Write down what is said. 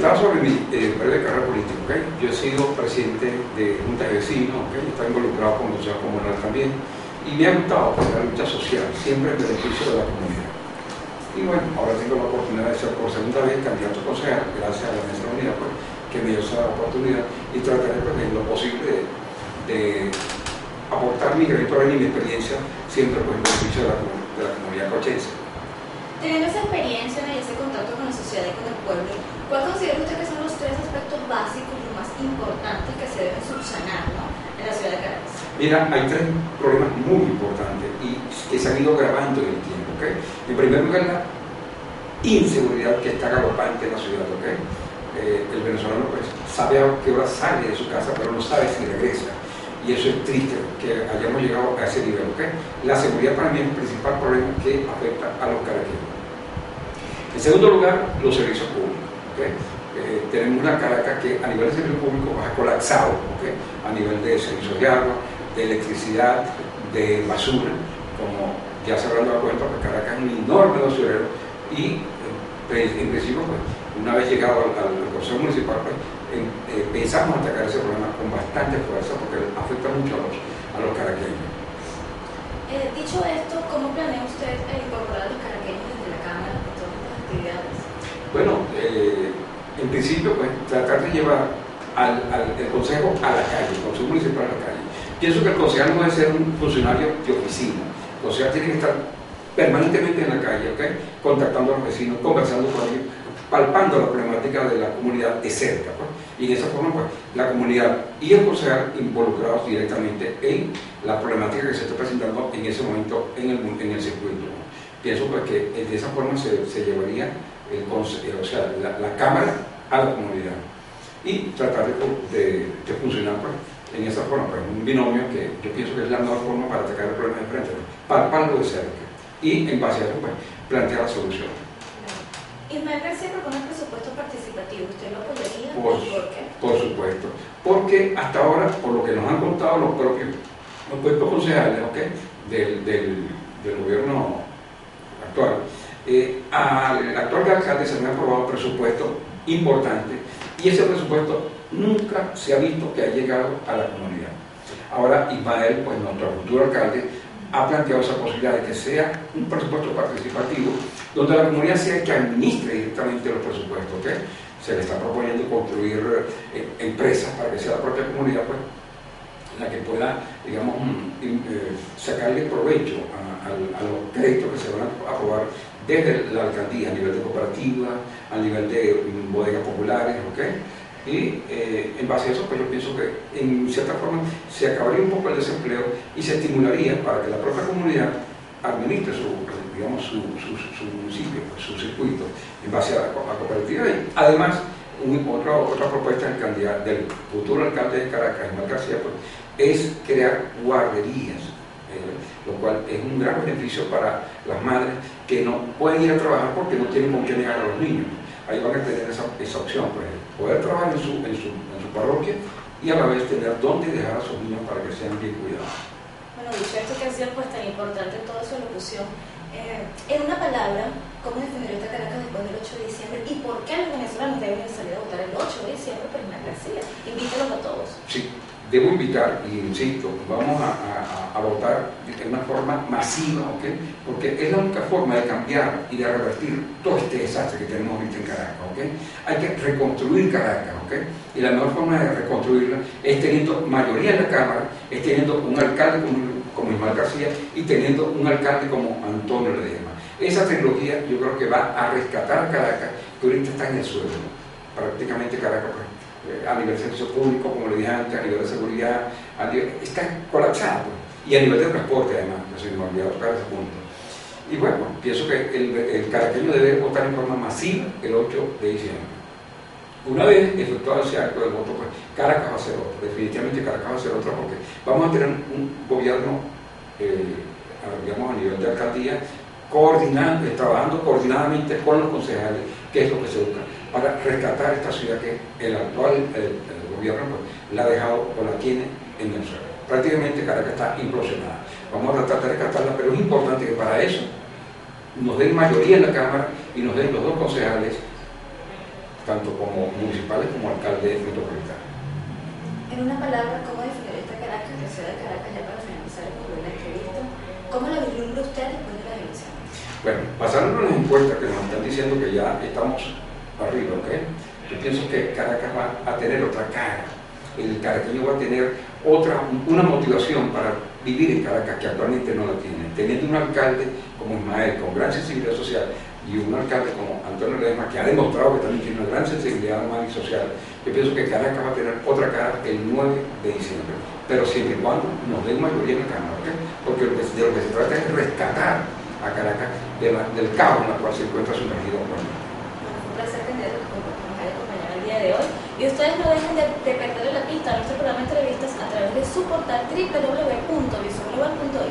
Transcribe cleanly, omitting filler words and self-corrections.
comentaba sobre mi breve carrera política, ¿okay? Yo he sido presidente de junta de vecinos, ¿okay? He estado involucrado con el Consejo Comunal también, y me ha gustado la lucha social, siempre en beneficio de la comunidad. Y bueno, ahora tengo la oportunidad de ser por segunda vez candidato a concejal, gracias a la Mesa de la Unidad, pues, que me dio esa oportunidad, y trataré pues, en lo posible de aportar mi granito de arena y mi experiencia siempre pues, en beneficio de la comunidad cochense. Teniendo esa experiencia y ese contacto con la sociedad y con el pueblo, ¿cuál considera usted que son los tres aspectos básicos, los más importantes que se deben subsanar, ¿no?, en la ciudad de Caracas? Mira, hay tres problemas muy importantes y que se han ido agravando en el tiempo, ¿okay? En primer lugar, la inseguridad que está galopante en la ciudad, ¿okay? El venezolano pues, sabe a qué hora sale de su casa, pero no sabe si regresa. Y eso es triste, que hayamos llegado a ese nivel, ¿okay? La seguridad para mí es el principal problema que afecta a los caraqueños. En segundo lugar, los servicios públicos, ¿okay? Tenemos una Caracas que a nivel de servicio público ha colapsado, ¿okay? A nivel de servicios de agua, de electricidad, de basura, como ya se habrán dado cuenta, porque Caracas es un enorme basurero y en principio, pues, una vez llegado al Consejo Municipal, pues, pensamos atacar ese problema con bastante fuerza porque afecta mucho a los caraqueños. Dicho esto, ¿cómo planea usted incorporar a los caraqueños desde la Cámara en todas estas actividades? Bueno, en principio, pues, tratar de llevar el Consejo a la calle, el Consejo Municipal a la calle. Pienso que el concejal no debe ser un funcionario de oficina. El concejal tiene que estar permanentemente en la calle, ¿okay? Contactando a los vecinos, conversando con ellos, palpando la problemática de la comunidad de cerca, pues. Y en esa forma, pues, la comunidad y el concejal involucrados directamente en la problemática que se está presentando en ese momento en el circuito, ¿no? Pienso pues, que de esa forma se llevaría la Cámara a la comunidad y tratar de funcionar pues, en esa forma, pues, un binomio que yo pienso que es la mejor forma para atacar el problema de frente, pues, palparlo de cerca y en base a eso pues, plantear la solución. Ismael García propone un presupuesto participativo. ¿Usted lo apoyaría? ¿Por qué? Por supuesto. Porque hasta ahora, por lo que nos han contado los puestos concejales, ¿okay? del gobierno actual, al actual alcalde se le han aprobado presupuestos importantes y ese presupuesto nunca se ha visto que ha llegado a la comunidad. Ahora Ismael, pues nuestro futuro alcalde, ha planteado esa posibilidad de que sea un presupuesto participativo donde la comunidad sea el que administre directamente los presupuestos, ¿okay? Se le está proponiendo construir empresas para que sea la propia comunidad pues, la que pueda, digamos, sacarle provecho a los créditos que se van a aprobar desde la alcaldía a nivel de cooperativa, a nivel de bodegas populares, ¿okay? Y en base a eso, pues yo pienso que en cierta forma se acabaría un poco el desempleo y se estimularía para que la propia comunidad administre su municipio, pues, su circuito, en base a la cooperativa. Y además, otra propuesta del futuro alcalde de Caracas, Ismael García, pues, es crear guarderías, lo cual es un gran beneficio para las madres que no pueden ir a trabajar porque no tienen con qué negar a los niños. Ahí van a tener esa opción, pues, poder trabajar en su parroquia y a la vez tener dónde dejar a sus niños para que sean bien cuidados. Bueno, dicho esto que ha sido pues, tan importante en toda su locución, en una palabra, ¿cómo definiría esta Caracas después del 8 de diciembre? ¿Y por qué los venezolanos deben salir a votar el 8 de diciembre por Ismael García? Invítelos a todos. Sí. Debo invitar, y insisto, vamos a votar de una forma masiva, ¿okay? Porque es la única forma de cambiar y de revertir todo este desastre que tenemos ahorita en Caracas, ¿okay? Hay que reconstruir Caracas, ¿okay? Y la mejor forma de reconstruirla es teniendo mayoría en la Cámara, es teniendo un alcalde como Ismael García y teniendo un alcalde como Antonio Ledesma. Esa tecnología yo creo que va a rescatar a Caracas, que ahorita está en el suelo, ¿no? Prácticamente Caracas, pues, a nivel de servicio público, como le dije antes, a nivel de seguridad, está colapsado, pues, y a nivel de transporte además, no se me olvidó tocar ese punto. Y bueno, pienso que el caraqueño debe votar en forma masiva el 8 de diciembre. Una vez efectuado ese acto del voto, pues Caracas va a ser otro, definitivamente Caracas va a ser otra, porque vamos a tener un gobierno, digamos, a nivel de alcaldía, trabajando coordinadamente con los concejales, que es lo que se busca, para rescatar esta ciudad que el actual gobierno pues, la ha dejado o la tiene en el suelo. Prácticamente Caracas está implosionada. Vamos a tratar de rescatarla, pero es importante que para eso nos den mayoría en la Cámara y nos den los dos concejales tanto como municipales como alcalde metropolitano. En una palabra, ¿cómo definir esta Caracas, la ciudad de Caracas, ya para finalizar y concluir la entrevista? ¿Cómo la vislumbra usted después de las elecciones? Bueno, basándonos en las encuestas que nos están diciendo que ya estamos arriba, ¿ok? Yo pienso que Caracas va a tener otra cara. El caraqueño va a tener una motivación para vivir en Caracas que actualmente no la tiene. Teniendo un alcalde como Ismael, con gran sensibilidad social, y un alcalde como Antonio Ledesma, que ha demostrado que también tiene una gran sensibilidad humana y social, yo pienso que Caracas va a tener otra cara el 9 de diciembre, pero siempre y cuando nos den mayoría en la Cámara, ¿okay? Porque de lo que se trata es rescatar a Caracas del caos en el cual se encuentra sumergido actualmente. Fue un placer tenerlos como que nos haya acompañado el día de hoy. Y ustedes no dejen de perderle la pista a nuestro programa de entrevistas a través de su portal www.visionglobal.es.